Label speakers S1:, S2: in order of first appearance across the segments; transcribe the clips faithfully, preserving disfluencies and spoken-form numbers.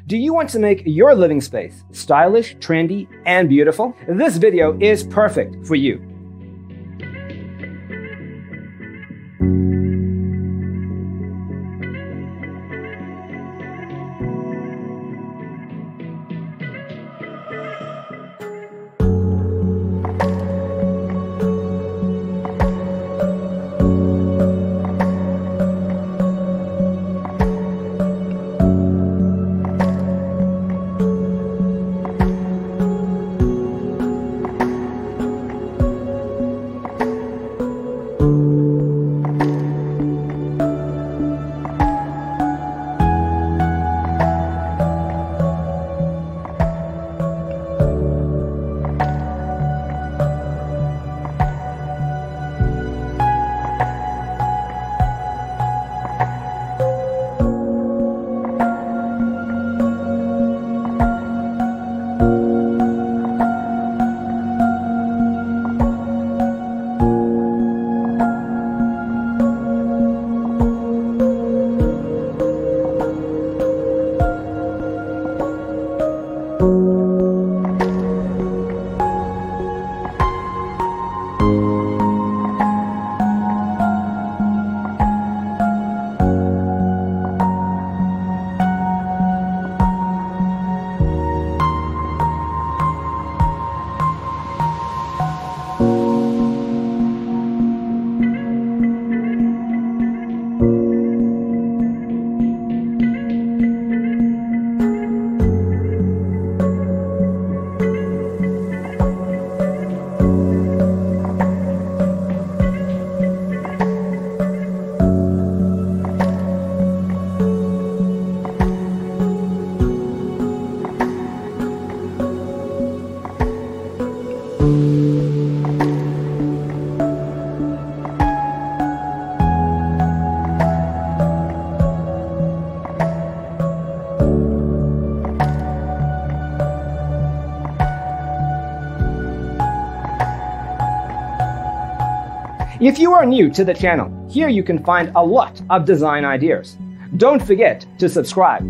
S1: Do you want to make your living space stylish, trendy, and beautiful? This video is perfect for you. If you are new to the channel, here you can find a lot of design ideas. Don't forget to subscribe.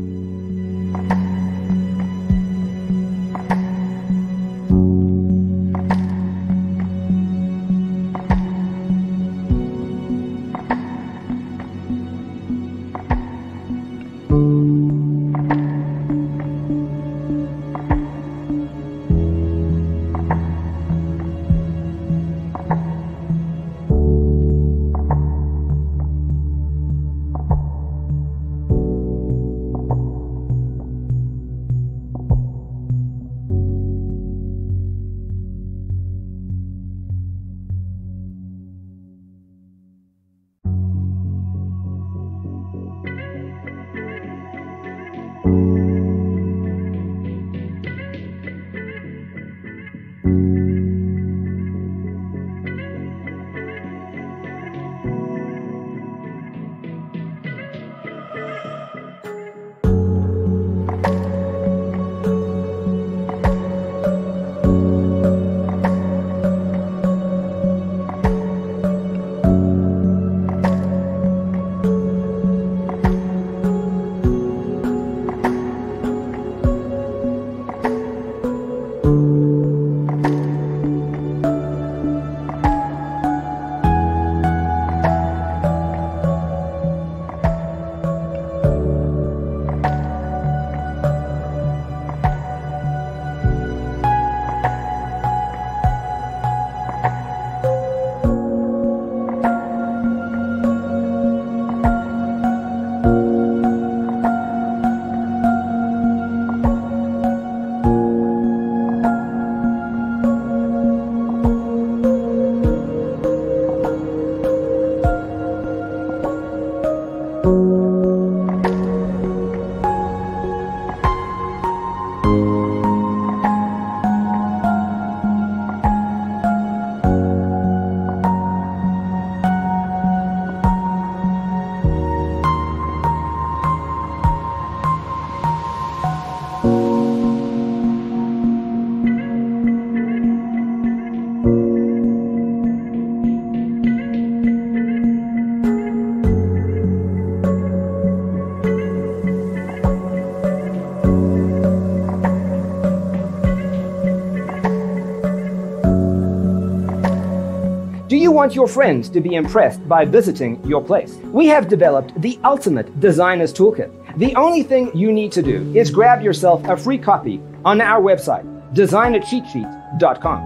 S1: you want your friends to be impressed by visiting your place. We have developed the ultimate designer's toolkit. The only thing you need to do is grab yourself a free copy on our website, designer cheat sheet dot com.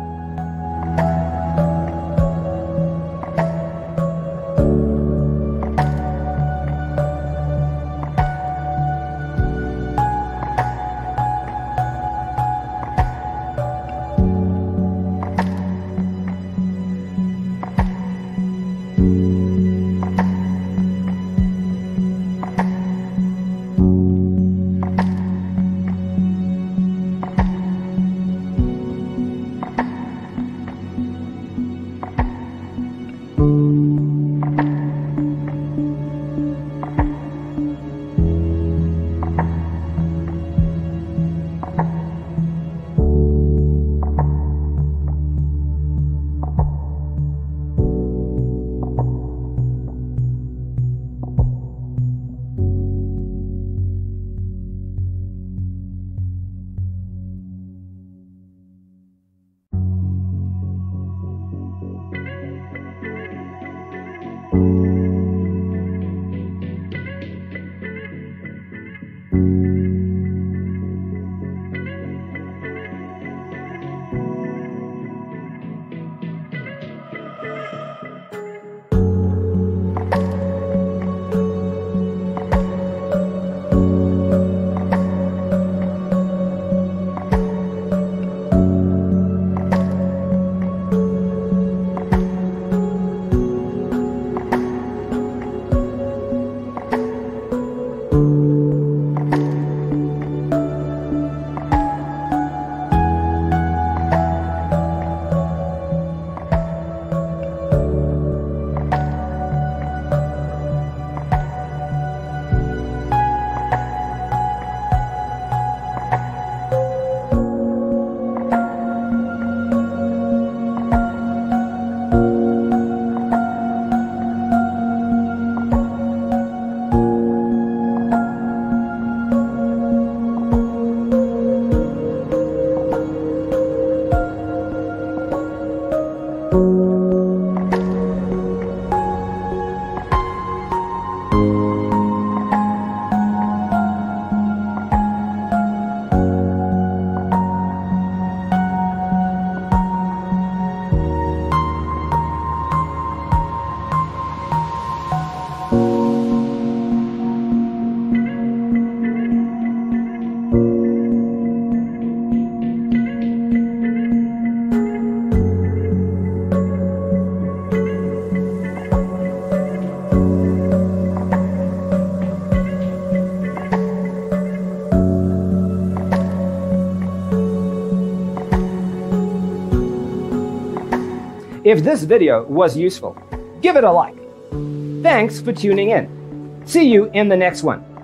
S1: If this video was useful, give it a like. Thanks for tuning in. See you in the next one.